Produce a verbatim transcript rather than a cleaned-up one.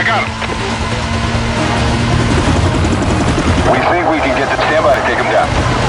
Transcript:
I got him. We think we can get to standby to take him down.